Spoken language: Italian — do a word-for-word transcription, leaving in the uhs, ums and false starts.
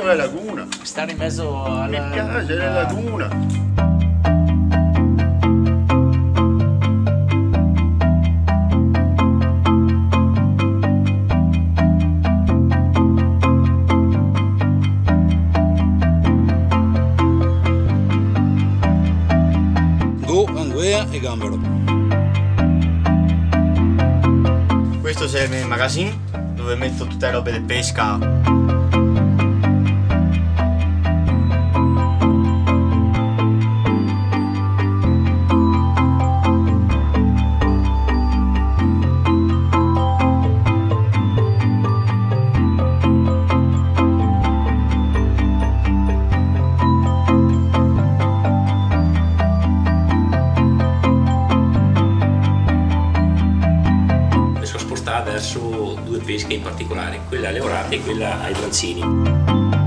la laguna. Stare in mezzo alla... Mi piace la laguna. Anguea e gambero. Questo serve nel magazine dove metto tutte le robe di pesca. Verso due pesche in particolare, quella alle orate e quella ai branzini.